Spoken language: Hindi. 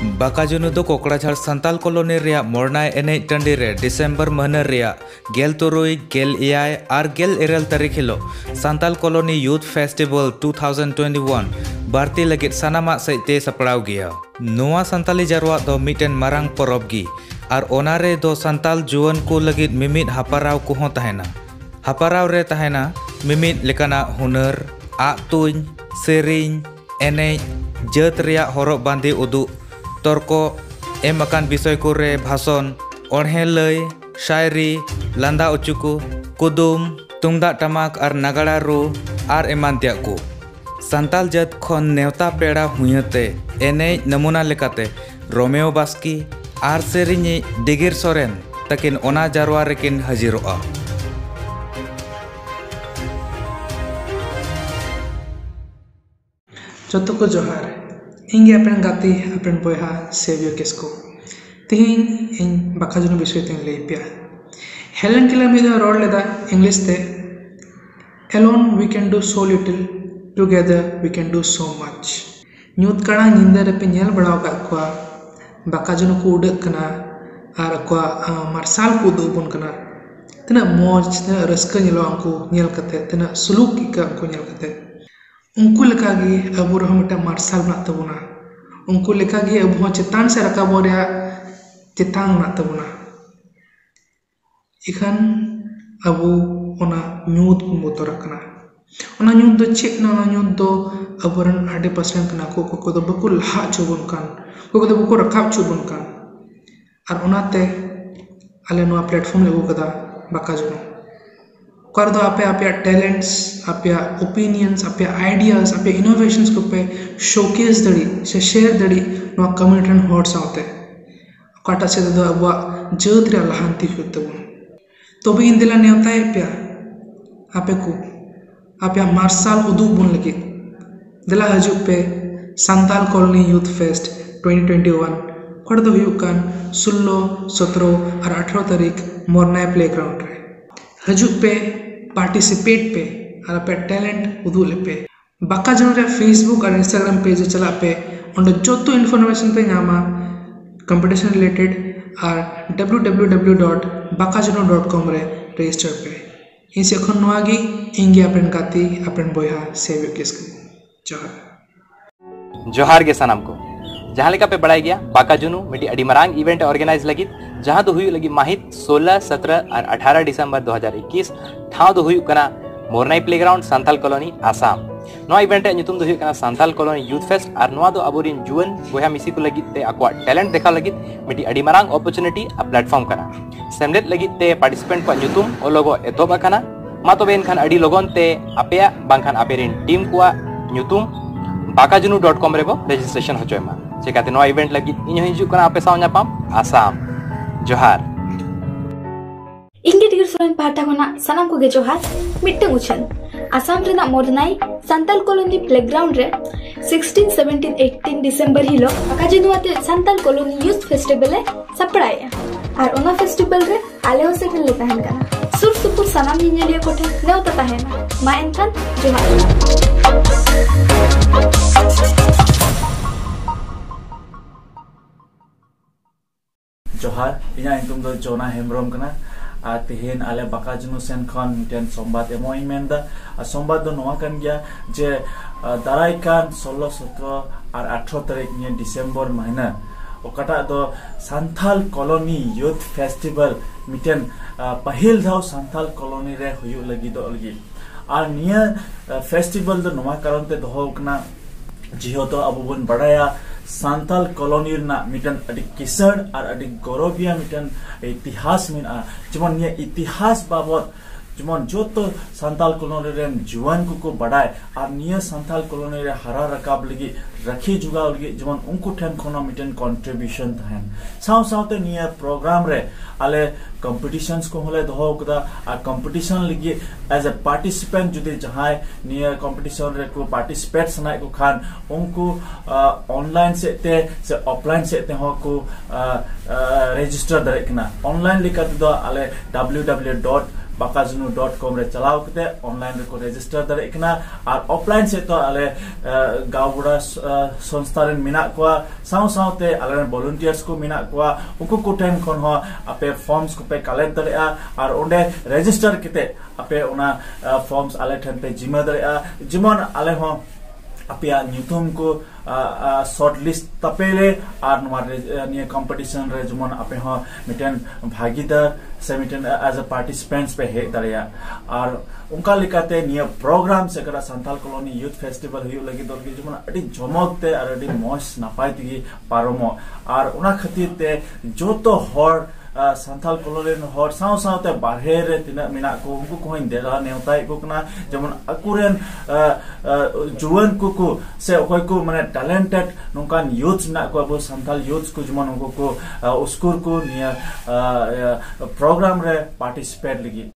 BAKAJUNU do Kokrajhar Santal Colony ria Mornae E ṭānḍire December māhnạ ria gel turui, gel eyai ar gel irel ṭārik hilo Santal Colony Youth Festival 2021 barte lāgit sanamaḳ saite sapṛaogea. Noa Santali jarwa do miten marang porob gi ar onare do Santal juwan ko lagit mimit haparau ko hon tahena. Haparau re tahena mimit lekana huner, ak tuny, sering, enej, jeut ria horok bandi uduk torko emakan bisoy kore bhason onhelai syairi landa ucuku kudum tungdak tamak ar nagara ru ar eman tiakku Santal jat khon neuta peda huyate enej namuna lekate Romeo Baski ar serinyi Digir Soren takin ona jarwa rekin hajiroa. Joto ko johar. Inge apren gati apren boyha Savior Kisko. Tihin in BAKAJUNU bishoy ting leipia. Helen Keller mida rod leda English te. Alone we can do so little, together we can do so much. Nyut kana ninda repe nyel badaw ka kwa BAKAJUNU ko udak kana ar kwa marsal ko dubun kana. Tina moj tina raska nyelo angku nyel kate tina suluk ika angku nyel kate. उनको लेका गी अब वो हम इतना मार्शल ना तबुना उनको लेका गी अब वो चितान से रखा बोले चितांग ना तबुना इखान अब वो उना न्यूद मोतो रखना उना न्यूद दो चेक ना उना न्यूद दो अब वरन 100% कना को तो बकुल ला चुबुन कान को तो बकुल रखाब चुबुन कान और उना ते आले नुआ प्लेटफॉर्म लेगो कदा BAKAJUNU कर दो आपे आपे टैलेंट्स आपे ओपिनियंस आपे आइडियाज आपे इनोवेशंस को पे शोकेस दड़ी से शेयर दड़ी नो कम्युनिटी एंड हॉट्स आते काटा से दो अब जत रे लहांती होते वो तो भी इन दिला ने होता है प्या आपे को आपे मार्शल उदू बुन लगे दिला हजू पे संताल कॉलोनी यूथ फेस्ट 2021 कर दो हुकान 16, 17 और 18 तारीख मोरनाए प्लेग्राउंड रे हजू पे पार्टिसिपेट पे और पे टैलेंट उदूले पे BAKAJUNU रे फेसबुक और इंस्टाग्राम पेज चला पे उन जो तो इन्फॉर्मेशन पे नामा कंपटीशन रिलेटेड और www.bakajunu.com रे रजिस्टर पे इनसे खन नवागी इंगे अपन गाती अपन बोया सेवियर किसको जोहार के सनम को जहाँ लेका पे बढ़ाया गया BAKAJUNU मिट्टी अड़ी मरांग इवेंट ऑर्गेनाइज लगी जहाँ तो हुई लगी माहित 16, 17 और 18 दिसंबर 2021 ठाव तो हुई कना मोरनाई प्लेग्राउंड सांताल कॉलोनी आसाम नवा इवेंट नुतुम दो हुई कना सांताल कॉलोनी यूथ फेस्ट और नवा दो अबोरिन जुवन बोया मिसी को लगी ते अक्वा टैलेंट देखा लगी मिट्टी अड़ी मरांग अपॉर्चुनिटी आ प्लेटफॉर्म कना सेमलेट लगी ते पार्टिसिपेंट को नुतुम ओ लोगो एतोब कना मा तो बेन खान अड़ी लोगन ते अपेया बांखान अपेरिन टीम को नुतुम bakajunu.com रे बो रजिस्ट्रेशन होचोयमा चिकाते नवा इवेंट लगी इन हिजु कना आपे साव ᱧᱟᱯᱟᱢ आसाम जोहार इंगे डिगर सोरेन पाटा कोना सनाम को गे जोहार मिट्टे उछन आसाम रेना मोरनाई सांताल कॉलोनी प्लेग्राउंड रे 16, 17, 18 दिसंबर हिलो BAKAJUNU आते सांताल कॉलोनी यूथ फेस्टिवल ए sapṛaogea और ओना फेस्टिवल रे आले हो सेटल ले तहन कना सुर सुपुर सनाम निनेलिया कोठे नेवता तहना मा एनखान जोहार जोहार इना इंतुम दो जोना हेमरोम कना तेहेन आले BAKAJUNU सेन खन मिटेन सोमबार एमोई मेंदा सोमबार दो नवा कन गया जे दाराई कान 16, 17 और 18 तारीख ने दिसंबर महीना ओकटा दो सांताल कॉलोनी यूथ फेस्टिवल मिटेन पहिल धाव सांताल कॉलोनी रे हुयु लगी दो लगी और निया फेस्टिवल दो नवा कारण ते दो कना जिहो तो अब बन बड़ाया सांताल कॉलोनी ना मिटन अडी किसर और अडी गौरविया मिटन इतिहास में जमन ये इतिहास बाबत जमन जो तो सांताल कॉलोनी रे जुवान को बढ़ाए और निया सांताल कॉलोनी रे हरा रकाब लगी रखी जुगाव लगी जमन उनको ठन खोना मिटन कंट्रीब्यूशन थान साव सावते निया प्रोग्राम रे आले कंपटीशंस को होले दहो कदा आ कंपटीशन लगी एज अ पार्टिसिपेंट जुदे जहां निया कंपटीशन रे को पार्टिसिपेट सनाय को खान उनको ऑनलाइन से ऑफलाइन से हो को रजिस्टर दरेकना ऑनलाइन लिखत दो आले www bakajunu.com re chalaw kate online re ko register dare ikna ar offline se to ale gaubura sonstha ren mina kwa saw te ale volunteers ko mina kwa unku ko ten kon ho ape forms ko pe collect dare ar onde register kite ape ona forms ale ten pe jima dare jimon ale ho apia nyutum ko short list tapele ar nomar niya competition re jemon ape ho miten bhagidar semiten as a participants pe he daria ar unka likate niya program se kara Santal Colony Youth Festival hu lagi dor ki jemon adi jomok te ar adi mos napai tigi paromo ar una khatir te joto hor Santal Colony hor saw te barhere tina mina ko unku ko indera neutai ko kana jemon akuren juwan ku se okoi ko mane talented nongkan youth na ko abo Santal youth ko jemon unku ko uskur ko niya program re participate lagi